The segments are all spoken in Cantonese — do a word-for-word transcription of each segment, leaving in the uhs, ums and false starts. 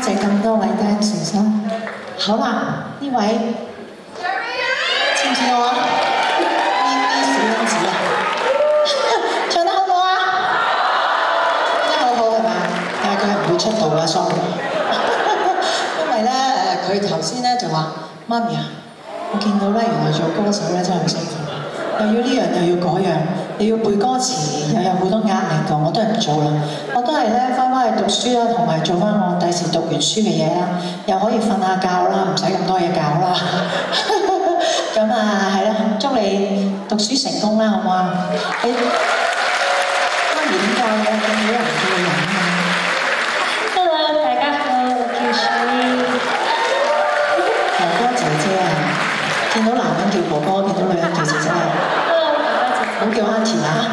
謝咁多位 dancers 啦。好啦，呢位似唔似我啊？呢啲小公子啊，唱得好唔好啊？唱得好好係嘛？但係佢係唔會出道㗎 ，sorry。因為咧誒，佢頭先咧就話：媽咪啊，我見到咧原來做歌手咧真係好辛苦。又要呢樣又要嗰樣，又要背歌詞，又有好多壓力㗎，我都係唔做啦。我都係咧翻返去讀書啦，同埋做翻我第時讀完書嘅嘢啦，又可以瞓下覺啦，唔使咁多嘢搞啦。咁啊係啦，祝你讀書成功啦，好唔好啊？你媽咪點解嘅？咁好人叫你飲啊 ？Hello， 大家好，我叫水。 哥哥姐姐啊，見到男人叫哥哥，見到女人叫姐姐。唔好叫 Auntie 啊！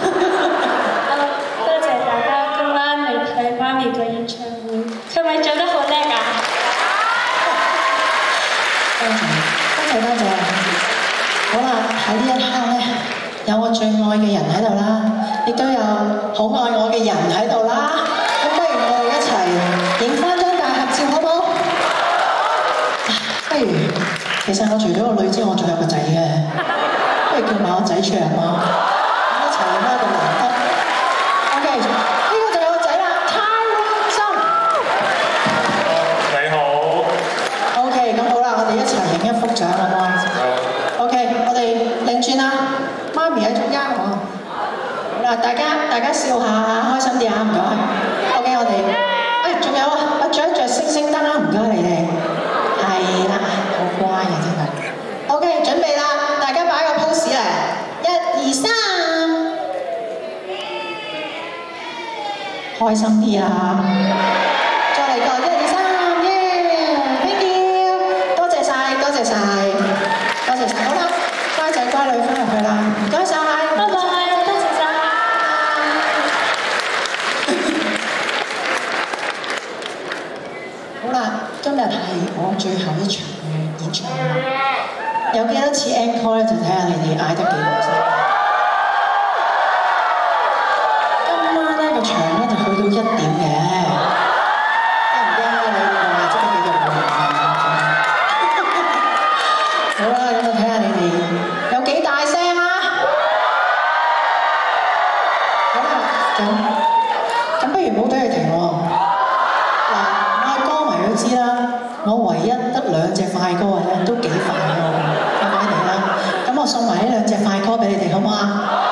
多謝大家今晚嚟睇媽咪嘅演唱會，佢咪做得好叻啊！ 多謝多謝多謝。好啦，喺呢一刻咧，有我最愛嘅人喺度啦，亦都有好愛我嘅人喺度啦。咁不如我哋一齊影翻張大合照好唔好？不如，其實我除咗個女之外，我仲有個仔嘅。不如叫埋我仔出嚟嘛，一齊影啦咁難得。OK， 呢個就有個仔啦，泰榮森。 你好。 OK， 咁好啦，我哋一齊影一幅相好唔好 ？OK， 我哋擰轉啦，媽咪喺中間喎。好啦，大家大家笑下，開心啲啊，唔該。OK， 我哋，誒仲有啊，我着一着星星燈啦，唔該你哋。係啦，好乖嘅真係。OK， 準備啦。大家擺個 pose 嚟，一二三，開心啲啊！再嚟個一二三，耶 ！Thank you， 多謝晒，多謝晒，多謝晒。好啦，乖仔乖女翻入去啦，唔該晒， 拜拜，多謝晒。 好啦，今日係我最後一場嘅演唱會。有幾多次 encore 咧，就睇下你哋嗌得幾多先。今晚咧個場咧就去到一點嘅，驚唔驚啊？你話即刻幾多個？好啦，咁就睇下你哋有幾大聲啊！好啦，咁咁不如唔好俾佢停喎。嗱，我係歌迷都知啦，我唯一得兩隻快歌嘅咧，都幾快㗎。我送埋呢兩隻快歌俾你哋，好唔好啊？